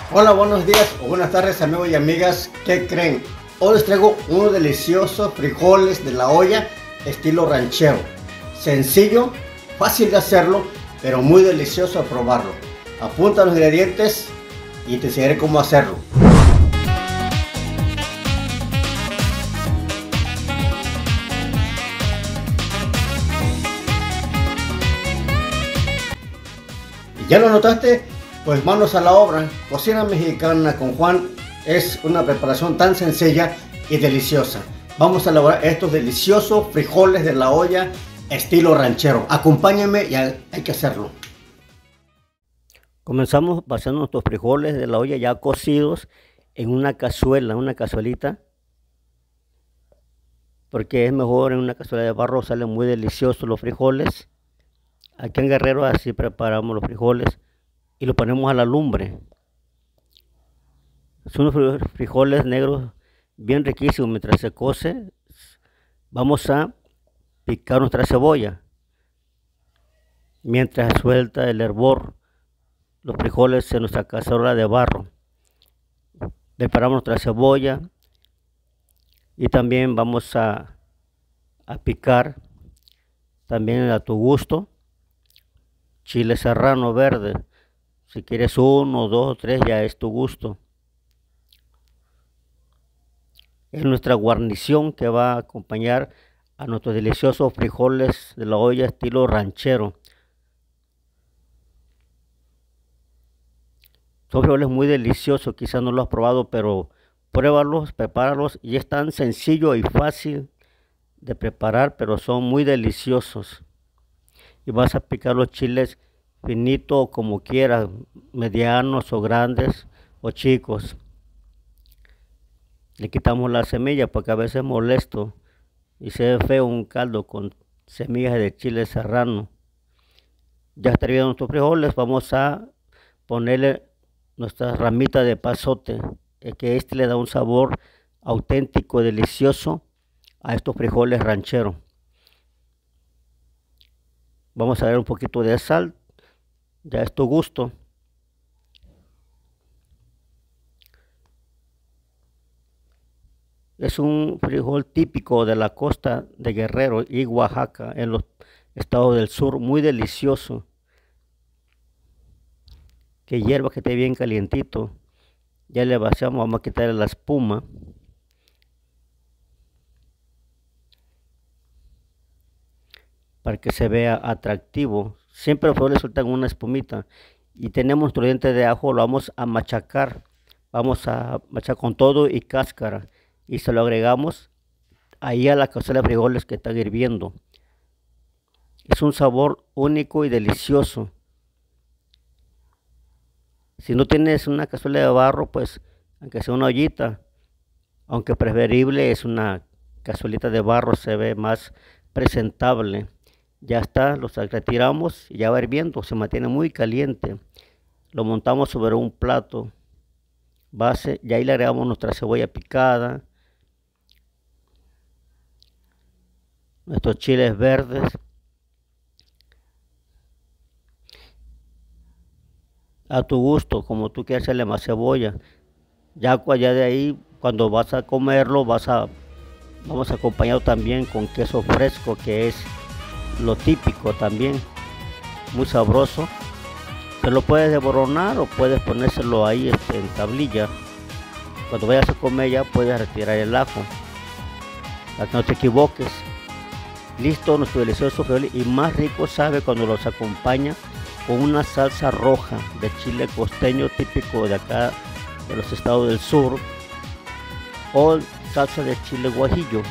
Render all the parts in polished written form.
Hola, buenos días o buenas tardes, amigos y amigas. ¿Qué creen? Hoy les traigo unos deliciosos frijoles de la olla estilo ranchero. Sencillo, fácil de hacerlo, pero muy delicioso a probarlo. Apunta los ingredientes y te enseñaré cómo hacerlo. ¿Ya lo notaste? Pues manos a la obra. Cocina mexicana con Juan es una preparación tan sencilla y deliciosa. Vamos a elaborar estos deliciosos frijoles de la olla estilo ranchero. Acompáñenme y hay que hacerlo. Comenzamos vaciando nuestros frijoles de la olla ya cocidos en una cazuela, una cazuelita, porque es mejor en una cazuela de barro, salen muy deliciosos los frijoles. Aquí en Guerrero así preparamos los frijoles y lo ponemos a la lumbre. Son unos frijoles negros bien riquísimos. Mientras se cose, vamos a picar nuestra cebolla. Mientras suelta el hervor los frijoles en nuestra cacerola de barro. Preparamos nuestra cebolla y también vamos a picar también a tu gusto chile serrano verde. Si quieres 1, 2 o 3 ya es tu gusto. Es nuestra guarnición que va a acompañar a nuestros deliciosos frijoles de la olla estilo ranchero. Son frijoles muy deliciosos, quizás no los has probado, pero pruébalos, prepáralos y es tan sencillo y fácil de preparar, pero son muy deliciosos. Y vas a picar los chiles finitos como quieras, medianos o grandes o chicos. Le quitamos la semilla porque a veces es molesto y se ve feo un caldo con semillas de chile serrano. Ya está hirviendo nuestros frijoles, vamos a ponerle nuestra ramita de pasote, que este le da un sabor auténtico, delicioso a estos frijoles rancheros. Vamos a ver un poquito de sal, ya es tu gusto. Es un frijol típico de la costa de Guerrero y Oaxaca, en los estados del sur, muy delicioso. Que hierba, que esté bien calientito. Ya le vaciamos, vamos a quitarle la espuma. Para que se vea atractivo. Siempre los frijoles sueltan una espumita. Y tenemos nuestro diente de ajo, lo vamos a machacar. Vamos a machacar con todo y cáscara. Y se lo agregamos ahí a la cazuela de frijoles que están hirviendo. Es un sabor único y delicioso. Si no tienes una cazuela de barro, pues aunque sea una ollita, aunque preferible es una cazuelita de barro, se ve más presentable. Ya está, los retiramos y ya va hirviendo, se mantiene muy caliente. Lo montamos sobre un plato base y ahí le agregamos nuestra cebolla picada, nuestros chiles verdes, a tu gusto, como tú quieras hacerle más cebolla. Ya de ahí, cuando vas a comerlo, vamos a acompañarlo también con queso fresco, que es lo típico también, muy sabroso. Te lo puedes desboronar o puedes ponérselo ahí en tablilla. Cuando vayas a comer ya puedes retirar el ajo, para que no te equivoques. Listo, nuestro delicioso frijol, y más rico sabe cuando los acompaña con una salsa roja de chile costeño típico de acá de los estados del sur, o salsa de chile guajillo,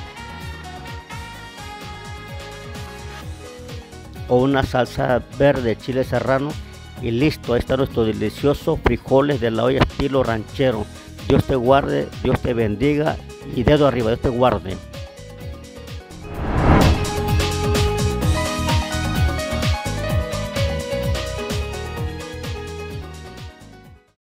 o una salsa verde chile serrano. Y listo, ahí está nuestro delicioso frijoles de la olla estilo ranchero. Dios te guarde, Dios te bendiga y dedo arriba, Dios te guarde.